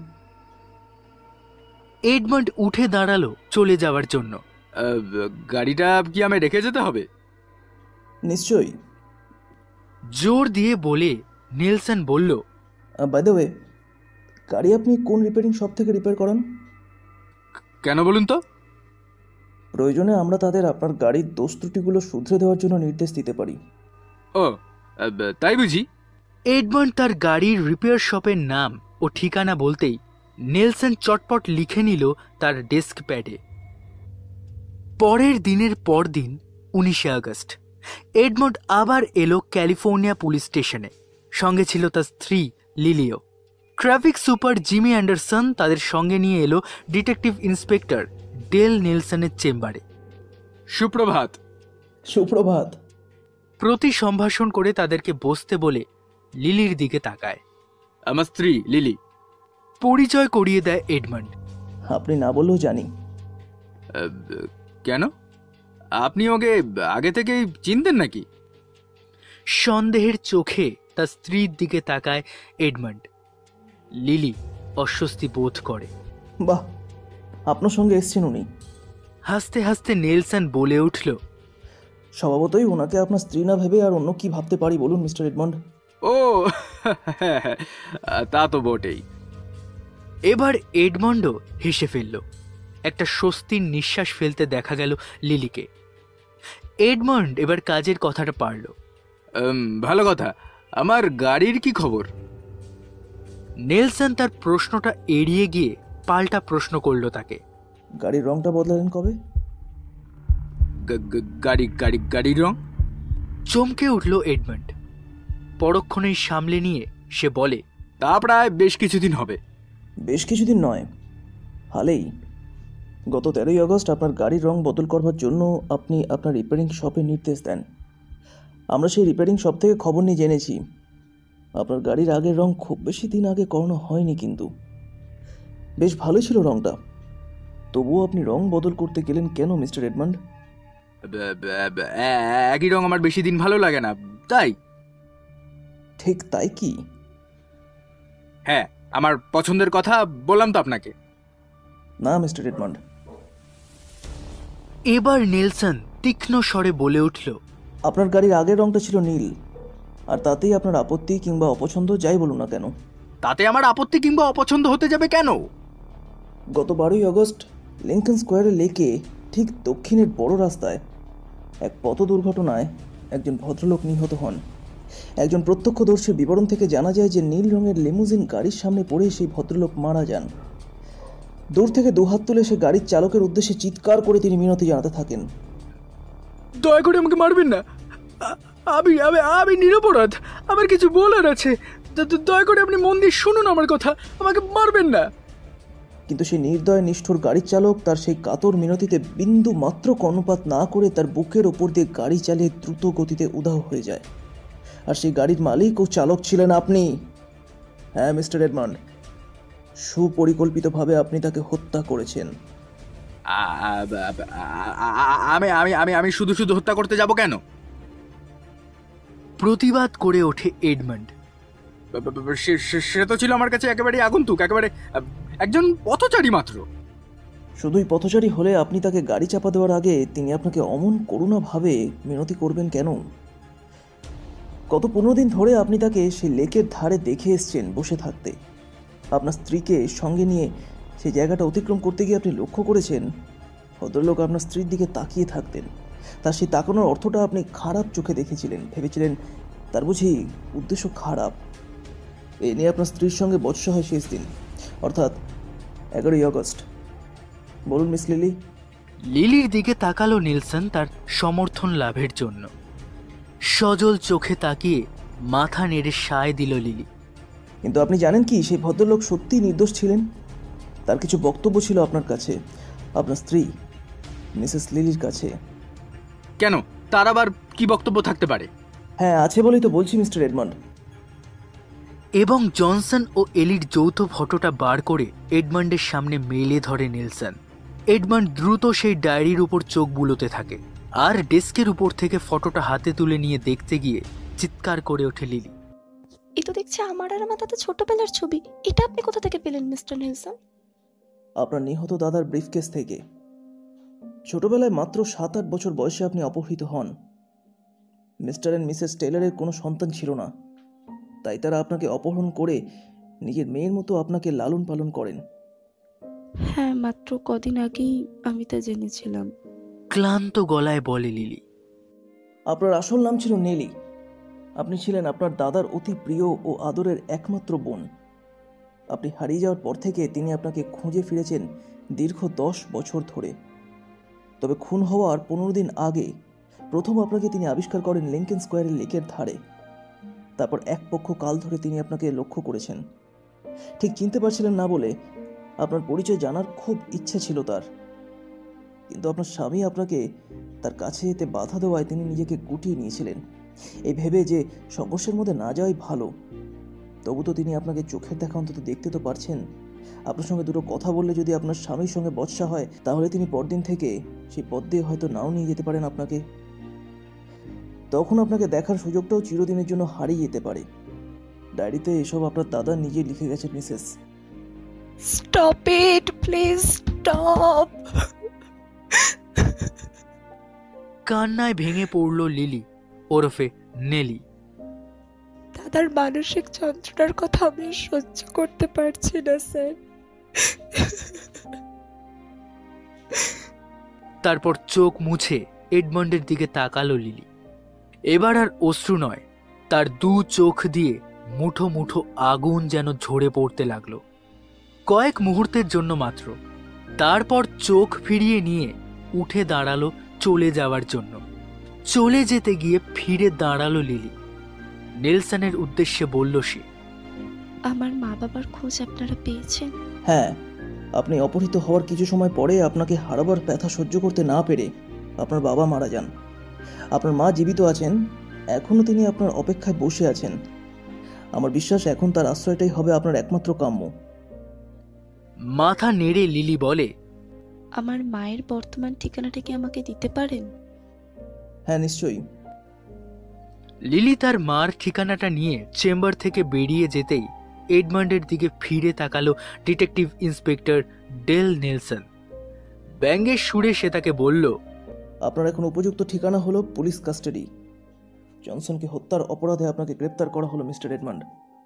এডমন্ড উঠে দাঁড়ালো চলে যাওয়ার জন্য। গাড়িটা কি আমায় রেখে যেতে হবে? নিশ্চয়ই। জোর দিয়ে বলে নেলসন বলল, বাই দ্য ওয়ে, গাড়ি আপনি কোন রিপেয়ারিং শপ থেকে রিপেয়ার করান? কেন বলুন তো? প্রয়োজনে আমরা তাদের আপনার গাড়ির দোষ ত্রুটিগুলো শুধরে দেওয়ার জন্য নির্দেশ দিতে পারি। ও, তাই বুঝি? এডমন্ড তার গাড়ির রিপেয়ার শপের নাম ও ঠিকানা বলতেই নেলসন চটপট লিখে নিল তার ডেস্ক প্যাডে। পরের দিনের পরদিন 19শে আগস্ট এডমন্ড আবার এলো ক্যালিফোর্নিয়া পুলিশ স্টেশনে। সঙ্গে ছিল তার স্ত্রী লিলিও। ট্রাফিক সুপার জিমি অ্যান্ডারসন তাদের সঙ্গে নিয়ে এলো ডিটেকটিভ ইন্সপেক্টর ডেল নেলসনের চেম্বারে। সুপ্রভাত। সুপ্রভাত। প্রতি সম্ভাষণ করে তাদেরকে বসতে বলে লিলির দিকে তাকায়। আমার স্ত্রী লিলি। পরিচয় করিয়ে দেয় এডমন্ড। আপনি না বললেও জানি। কেন? আপনি ওকে আগে থেকেই চিনতেন নাকি? সন্দেহের চোখে তার স্ত্রীর দিকে তাকায় এডমন্ড। লিলি অস্বস্তি বোধ করে। বাহ, আপনার সঙ্গে এসছেন উনি? হাসতে হাসতে নেলসন বলে উঠল, স্বভাবতই ওনাকে আপনার স্ত্রী না ভেবে আর অন্য কি ভাবতে পারি বলুন মিস্টার এডমন্ড? ও, তা তো বটেই। এবার এডমন্ডও হেসে ফেলল। একটা স্বস্তির নিঃশ্বাস ফেলতে দেখা গেল লিলিকে। এডমন্ড এবার কাজের কথাটা পারল। ভালো কথা। আমার গাড়ির কি খবর? নেলসন তার প্রশ্নটা এড়িয়ে গিয়ে পাল্টা প্রশ্ন করল তাকে। গাড়ির রংটা বদলালেন কবে? গাড়ির রং? চমকে উঠল এডমন্ড। পরক্ষণেই সামলে নিয়ে সে বলে, তা প্রায় বেশ কিছুদিন হবে। বেশ কিছুদিন নয়, হালেই। গত 13ই আগস্ট আপনার গাড়ির রং বদল করবার জন্য আপনি আপনার রিপেয়ারিং শপে নির্দেশ দেন। আমরা সেই রিপেয়ারিং শপ থেকে খবর নিয়ে জেনেছি আপনার গাড়ির আগের রং খুব বেশি দিন আগে করানো হয়নি, কিন্তু বেশ ভালোই ছিল রংটা। তবুও আপনি রং বদল করতে গেলেন কেন মিস্টার এডমন্ড? একই রং আমার বেশি দিন ভালো লাগে না, তাই। ঠিক তাই কি? হ্যাঁ, আমার পছন্দের কথা বললাম তো আপনাকে। না মিস্টার এডমন্ড। এবার নেলসন তীক্ষ্ণ স্বরে বলে উঠল, আপনার গাড়ির আগের রংটা ছিল নীল, আর তাতেই আপনার আপত্তি কিংবা অপছন্দ যাই বলুন না কেন। তাতে আমার আপত্তি কিংবা অপছন্দ হতে যাবে কেন? গত 12ই আগস্ট লিঙ্কন স্কোয়ারের লেকে ঠিক দক্ষিণের বড় রাস্তায় এক পথ দুর্ঘটনায় একজন ভদ্রলোক নিহত হন। একজন প্রত্যক্ষদর্শীর বিবরণ থেকে জানা যায় যে নীল রঙের লিমুজিন গাড়ির সামনে পড়ে সেই ভদ্রলোক মারা যান। দূর থেকে দুহাত তুলে সে গাড়ির চালকের উদ্দেশ্যে চিৎকার করে তিনি মিনতি জানাতে থাকেন, দয়া করে আমাকে মারবেন না, আমি নিরপরাধ, আমার কিছু বলার আছে, দয়া করে আপনি মন দিয়ে শুনুন আমার কথা, আমাকে মারবেন না। কিন্তু সেই নির্দয় নিষ্ঠুর গাড়ির চালক তার সেই কাতর মিনতিতে বিন্দু মাত্র কর্ণপাত না করে তার বুকের ওপর দিয়ে গাড়ি চালিয়ে দ্রুত গতিতে উধাও হয়ে যায়। আর সেই গাড়ির মালিক ও চালক ছিলেন আপনি। হ্যাঁ মিস্টার এডমন্ড, সুপরিকল্পিতভাবে আপনি তাকে হত্যা করেছেন। আমি আমি আমি আমি শুধু শুধু হত্যা করতে যাব কেন? প্রতিবাদ করে ওঠে এডমন্ড। সে তো ছিল আমার কাছে একেবারে আগন্তুক, একেবারে একজন পথচারী মাত্র। শুধুই পথচারী হলে আপনি তাকে গাড়ি চাপা দেওয়ার আগে তিনি আপনাকে অমন করুণাভাবে মিনতি করবেন কেন? গত 15 দিন ধরে আপনি তাকে সেই লেকের ধারে দেখে এসছেন বসে থাকতে। আপনার স্ত্রীকে সঙ্গে নিয়ে সেই জায়গাটা অতিক্রম করতে গিয়ে আপনি লক্ষ্য করেছেন ভদ্রলোক আপনার স্ত্রীর দিকে তাকিয়ে থাকতেন। তার সেই তাকানোর অর্থটা আপনি খারাপ চোখে দেখেছিলেন, ভেবেছিলেন তার বুঝি উদ্দেশ্য খারাপ। এ নিয়ে আপনার স্ত্রীর সঙ্গে বচসা হয় শেষ দিন, অর্থাৎ 11ই আগস্ট। বলুন মিস লিলি। লিলির দিকে তাকালো নেলসন তার সমর্থন লাভের জন্য। সজল চোখে তাকিয়ে মাথা নেড়ে সায় দিল লিলি। কিন্তু আপনি জানেন কি সেই ভদ্রলোক সত্যিই নির্দোষ ছিলেন? তার কিছু বক্তব্য ছিল আপনার কাছে, আপনার স্ত্রী মিসেস লিলির কাছে। কেন, তার আবার কি বক্তব্য থাকতে পারে? হ্যাঁ আছে বলেই তো বলছি মিস্টার এডমন্ড। এবং জনসন ও এলির যৌথ ফটোটা বার করে এডমন্ডের সামনে মেলে ধরে নেলসন। এডমন্ড দ্রুত সেই ডায়েরির উপর চোখ বুলোতে থাকে, আর ডেস্কের উপর থেকে ফটোটা হাতে তুলে নিয়ে দেখতে গিয়ে চিৎকার করে ওঠে লিলি। এ তো দেখছি আমার আর আমার দাদা ছোটবেলার ছবি। এটা আপনি কোথা থেকে পেলেন মিস্টার নেলসন? আপনার নিহত দাদার ব্রিফকেস থেকে। ছোটবেলায় মাত্র 7-8 বছর বয়সে আপনি অপহৃত হন। মিস্টার অ্যান্ড মিসেস টেলরের কোনো সন্তান ছিল না, তাই তারা আপনাকে অপহরণ করে নিজের মেয়ের মতো আপনাকে লালন পালন করেন। হ্যাঁ, মাত্র কদিন আগেই আমি তা জেনেছিলাম। ক্লান্ত গলায় বলে লিলি। আপনার আসল নাম ছিল নেলি। আপনি ছিলেন আপনার দাদার অতি প্রিয় ও আদরের একমাত্র বোন। আপনি হারিয়ে যাওয়ার পর থেকে তিনি আপনাকে খুঁজে ফিরেছেন দীর্ঘ 10 বছর ধরে। তবে খুন হওয়ার 15 দিন আগে প্রথম আপনাকে তিনি আবিষ্কার করেন লিঙ্কন স্কোয়ারের লেকের ধারে। তারপর এক পক্ষ কাল ধরে তিনি আপনাকে লক্ষ্য করেছেন। ঠিক চিনতে পারছিলেন না বলে আপনার পরিচয় জানার খুব ইচ্ছে ছিল তার, কিন্তু আপনার স্বামী আপনাকে তার কাছে যেতে বাধা দেওয়ায় তিনি নিজেকে গুটিয়ে নিয়েছিলেন, এই ভেবে যে সমস্যার মধ্যে না যাওয়াই ভালো। তবু তো তিনি আপনাকে চোখের দেখা অন্তত দেখতে তো পারছেন। আপনার সঙ্গে দুটো কথা বললে যদি আপনার স্বামীর সঙ্গে বচসা হয়, তাহলে তিনি পরদিন থেকে সেই পথ দিয়ে হয়তো নাও নিয়ে যেতে পারেন আপনাকে। তখন আপনাকে দেখার সুযোগটাও চিরদিনের জন্য হারিয়ে যেতে পারে। ডায়েরিতে এসব আপনার দাদা নিজে লিখে গেছেন Mrs. Stop it please, stop. কান্নায় ভেঙে পড়ল লিলি ওরফে নেলি। দাদার মানসিক যন্ত্রণার কথা আমি সহ্য করতে পারছি না স্যার। তারপর চোখ মুছে এডমন্ডের দিকে তাকালো লিলি। এবার আর অশ্রু নয়, তার দু চোখ দিয়ে মুঠো মুঠো আগুন যেন ঝরে পড়তে লাগলো। কয়েক মুহূর্তের জন্য মাত্র। তারপর চোখ ফিরিয়ে নিয়ে উঠে দাঁড়ালো চলে যাওয়ার জন্য। চলে যেতে গিয়ে ফিরে দাঁড়ালো লিলি। নেলসনের উদ্দেশ্যে বলল সে, আমার মা বাবার খোঁজ আপনারা পেয়েছেন? হ্যাঁ, আপনি অপহৃত হওয়ার কিছু সময় পরে আপনাকে হারাবার ব্যথা সহ্য করতে না পেরে আপনার বাবা মারা যান। আপনার মা জীবিত আছেন, এখনও তিনি আপনার অপেক্ষায় বসে আছেন। আমার বিশ্বাস এখন তার আশ্রয়টাই হবে আপনার একমাত্র কাম্য। মাথা নেড়ে লিলি বলে, আমার মায়ের বর্তমান ঠিকানাটা কি আমাকে দিতে পারেন? হ্যাঁ নিশ্চয়ই। লিলি তার মার ঠিকানাটা নিয়ে চেম্বার থেকে বেরিয়ে যেতেই এডমন্ডের দিকে ফিরে তাকালো ডিটেকটিভ ইন্সপেক্টর ডেল নেলসন। ব্যঙ্গের সুরে সে তাকে বলল, আপনার এখন উপযুক্ত ঠিকানা হলো পুলিশ কাস্টাডি। জনসনকে হত্যার অপরাধে আপনাকে গ্রেপ্তার করা হলো মিস্টার এডমন্ড।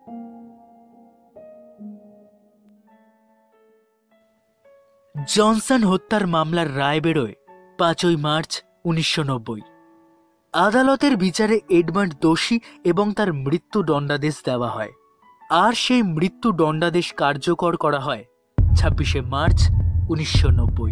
জনসন হত্যার মামলার রায় বেরোয় 5ই মার্চ 1990। আদালতের বিচারে এডমন্ড দোষী এবং তার মৃত্যু দণ্ডাদেশ দেওয়া হয়। আর সেই মৃত্যু দণ্ডাদেশ কার্যকর করা হয় 26শে মার্চ 1990।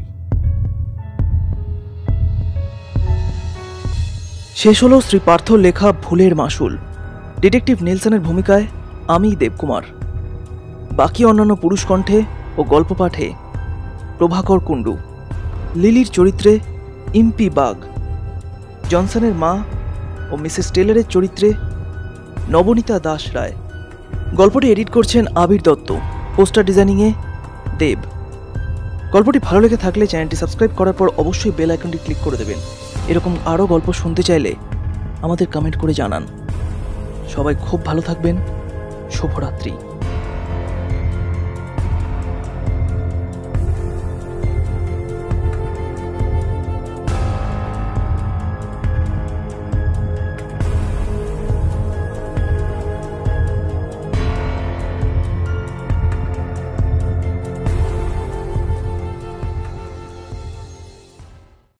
শেষ হলো শ্রী পার্থর লেখা ভুলের মাসুল। ডিটেকটিভ নেলসনের ভূমিকায় আমি দেবকুমার। বাকি অন্যান্য পুরুষ কণ্ঠে ও গল্প পাঠে প্রভাকর কুণ্ডু, লিলির চরিত্রে ইম্পি বাগ, জনসনের মা ও মিসেস টেলরের চরিত্রে নবনীতা দাস রায়। গল্পটি এডিট করছেন আবির দত্ত, পোস্টার ডিজাইনিংয়ে দেব। গল্পটি ভালো লেগে থাকলে চ্যানেলটি সাবস্ক্রাইব করার পর অবশ্যই বেল আইকনটি ক্লিক করে দেবেন। এরকম আরও গল্প শুনতে চাইলে আমাদের কমেন্ট করে জানান। সবাই খুব ভালো থাকবেন। শুভরাত্রি।